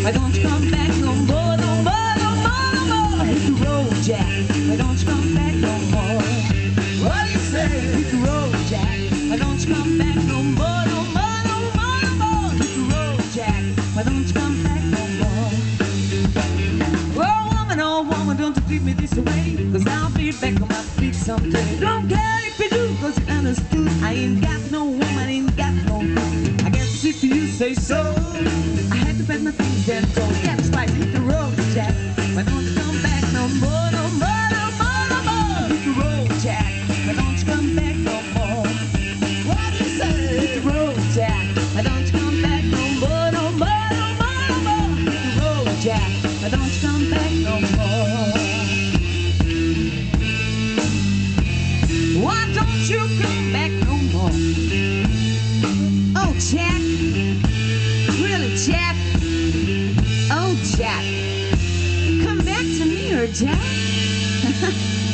Why don't you come back no more, no more, no more, no more? Hit the road, Jack. Why don't you come back no more? What do you say? Hit the road, Jack. Why don't you come back no more, no more, no more, no more? Hit the road, Jack. Why don't you come back no more? Oh woman, don't you treat me this way, 'cause I'll be back on my feet someday. Don't care if you do, 'cause you understood. I ain't got no woman, ain't got no good. I guess if you say so, I had to pack my things and go. Get spice, hit the road, Jack. Why don't you come back no more, no more, no more, no more? Hit the road, Jack. Why don't you come back no more? What do you say? Hit the road, Jack. Why don't you come back no more, no more, no more, no more? Hit the road, Jack. Why don't you come back no more? Why don't you come back no more? Oh, Jack. Really, Jack? Oh, Jack. Come back to me, or Jack?